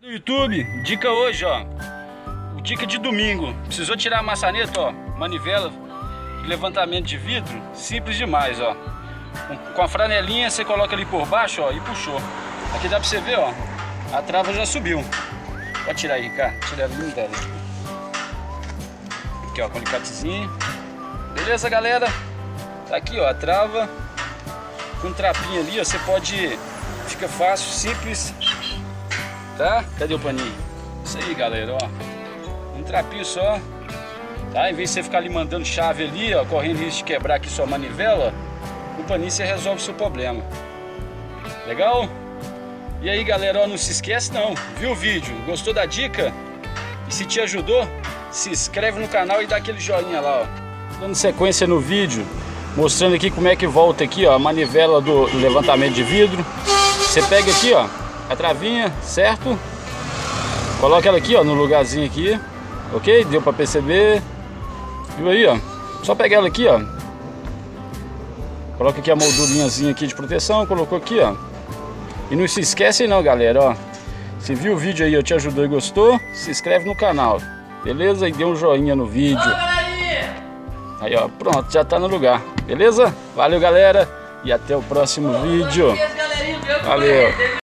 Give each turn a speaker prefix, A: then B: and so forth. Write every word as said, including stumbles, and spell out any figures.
A: Do YouTube, dica hoje, ó. Dica de domingo. Precisou tirar a maçaneta, ó. Manivela de levantamento de vidro. Simples demais, ó. Com a franelinha você coloca ali por baixo, ó, e puxou. Aqui dá pra você ver, ó. A trava já subiu. Pode tirar aí, Ricardo. Tira ali dela. Aqui, ó, com alicatezinho. Beleza, galera? Tá aqui, ó, a trava. Com um trapinho ali, ó. Você pode... Fica fácil, simples. Tá? Cadê o paninho? Isso aí, galera, ó. Um trapinho só. Tá? Em vez de você ficar ali mandando chave ali, ó, correndo risco de quebrar aqui sua manivela, o paninho você resolve o seu problema. Legal? E aí, galera, ó, não se esquece não. Viu o vídeo? Gostou da dica? E se te ajudou, se inscreve no canal e dá aquele joinha lá, ó. Dando sequência no vídeo, mostrando aqui como é que volta aqui, ó, a manivela do levantamento de vidro. Você pega aqui, ó, a travinha, certo? Coloca ela aqui, ó, no lugarzinho aqui, ok? Deu pra perceber. Viu aí, ó? Só pegar ela aqui, ó. Coloca aqui a moldurinhazinha aqui de proteção, colocou aqui, ó. E não se esquece não, galera, ó. Se viu o vídeo aí, eu te ajudou e gostou, se inscreve no canal, beleza? E dê um joinha no vídeo. Aí, ó, pronto, já tá no lugar, beleza? Valeu, galera, e até o próximo vídeo. Valeu!